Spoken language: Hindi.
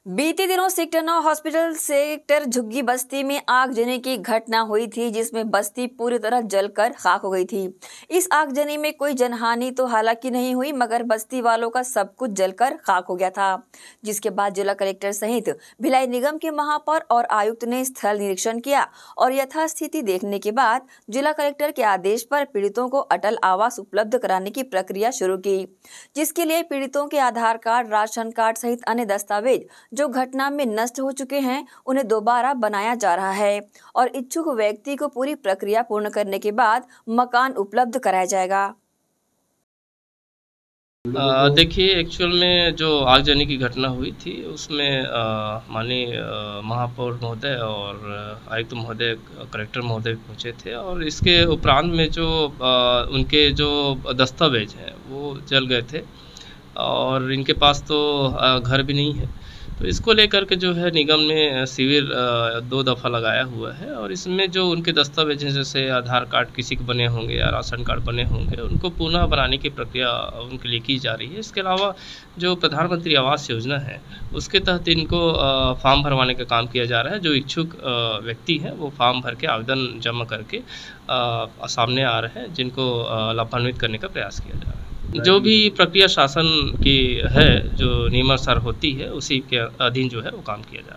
बीते दिनों सेक्टर 9 हॉस्पिटल सेक्टर झुग्गी बस्ती में आगजनी की घटना हुई थी, जिसमें बस्ती पूरी तरह जलकर खाक हो गई थी। इस आगजनी में कोई जनहानि तो हालांकि नहीं हुई, मगर बस्ती वालों का सब कुछ जलकर खाक हो गया था। जिसके बाद जिला कलेक्टर सहित भिलाई निगम के महापौर और आयुक्त ने स्थल निरीक्षण किया और यथास्थिति देखने के बाद जिला कलेक्टर के आदेश पर पीड़ितों को अटल आवास उपलब्ध कराने की प्रक्रिया शुरू की, जिसके लिए पीड़ितों के आधार कार्ड, राशन कार्ड सहित अन्य दस्तावेज जो घटना में नष्ट हो चुके हैं उन्हें दोबारा बनाया जा रहा है और इच्छुक व्यक्ति को पूरी प्रक्रिया पूर्ण करने के बाद मकान उपलब्ध कराया जाएगा। देखिए, एक्चुअल में जो आगजनी की घटना हुई थी उसमें माननीय महापौर महोदय और आयुक्त महोदय, कलेक्टर महोदय पहुंचे थे और इसके उपरांत में जो उनके जो दस्तावेज हैं वो जल गए थे और इनके पास तो घर भी नहीं है। तो इसको लेकर के जो है निगम ने शिविर 2 दफ़ा लगाया हुआ है और इसमें जो उनके दस्तावेज हैं, जैसे आधार कार्ड किसी के बने होंगे या राशन कार्ड बने होंगे, उनको पुनः बनाने की प्रक्रिया उनके लिए की जा रही है। इसके अलावा जो प्रधानमंत्री आवास योजना है उसके तहत इनको फॉर्म भरवाने का काम किया जा रहा है। जो इच्छुक व्यक्ति हैं वो फॉर्म भर के आवेदन जमा करके सामने आ रहे हैं, जिनको लाभान्वित करने का प्रयास किया जा रहा है। जो भी प्रक्रिया शासन की है, जो नियमानुसार होती है, उसी के अधीन जो है वो काम किया जा रहा है।